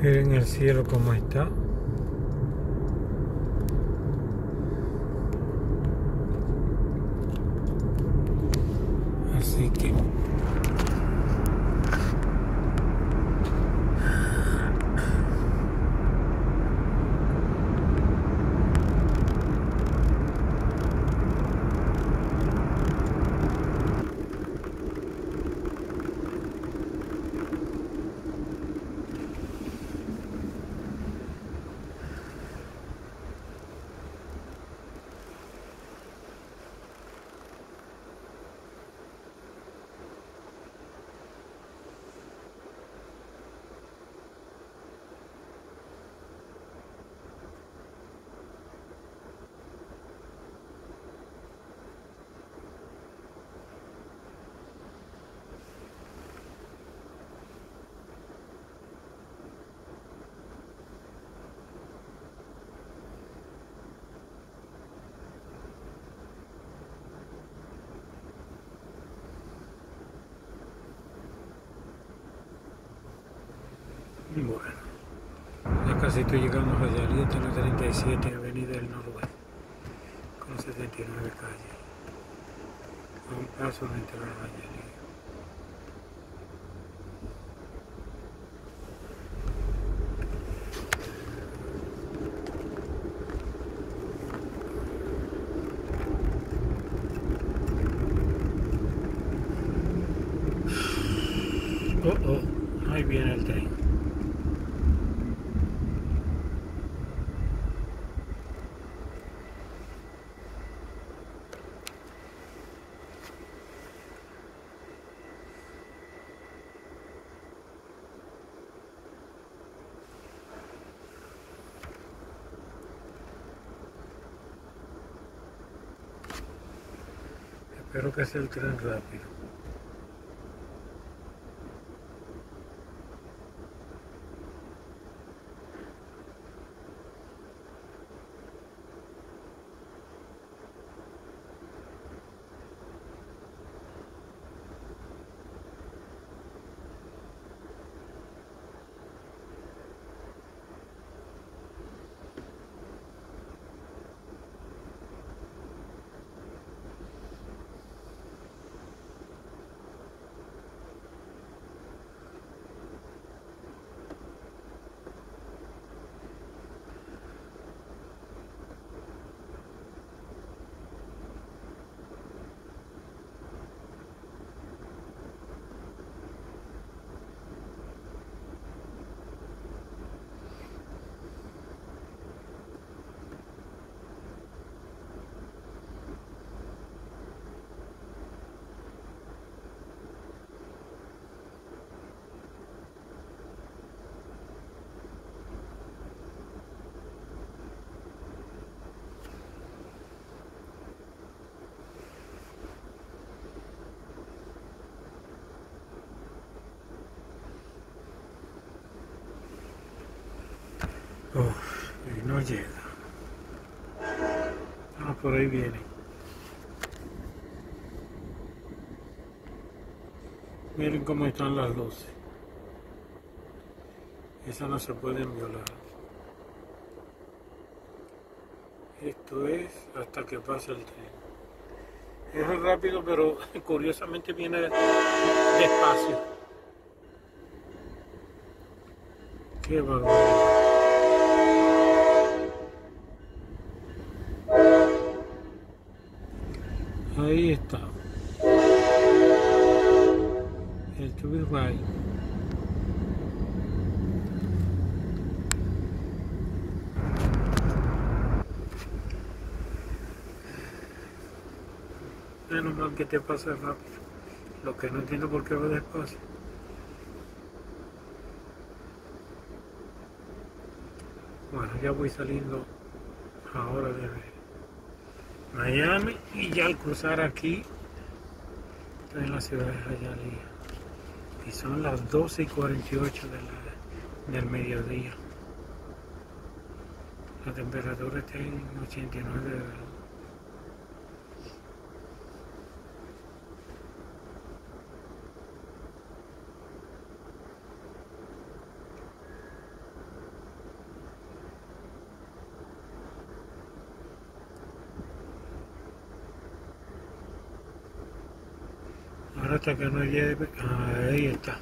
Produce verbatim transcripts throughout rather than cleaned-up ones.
Miren el cielo como está. Así que bueno, ya casi estoy llegando a Jayalía, en la treinta y siete Avenida del Noroeste, con setenta y nueve calles, a un paso de entrar a Jayalía. Oh, oh, ahí viene el tren. Espero que sea el tren rápido. Oh, y no llega. Ah, por ahí viene. Miren cómo están las luces. Esas no se pueden violar. Esto es hasta que pase el tren. Es rápido, pero curiosamente viene despacio. Qué barbaridad. Ahí está. El Tubirray. Menos mal que te pasa rápido. Lo que no entiendo por qué va despacio. Bueno, ya voy saliendo ahora de Miami y ya al cruzar aquí estoy en la ciudad de Jayalía. Y son las doce y cuarenta y ocho de la, del mediodía. La temperatura está en ochenta y nueve grados. Ahora hasta que no llegue, ahí está.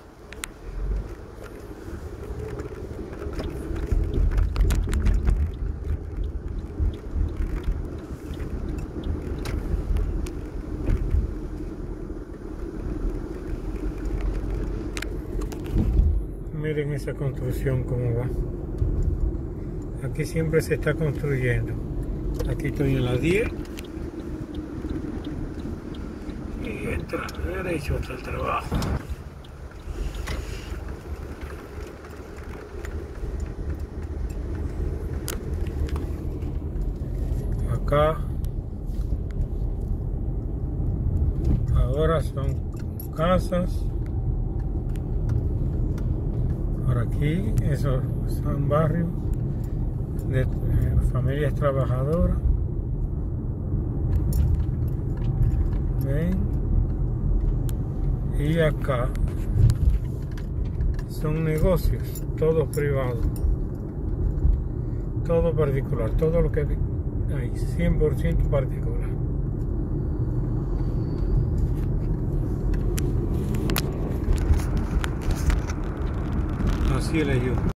Miren esa construcción cómo va. Aquí siempre se está construyendo. Aquí estoy en la diez. Y entra derecho hasta el trabajo. Acá ahora son casas. Por aquí, esos son barrios de eh, familias trabajadoras. ¿Ven? Y acá son negocios, todos privados, todo particular, todo lo que hay, cien por ciento particular. Así es yo.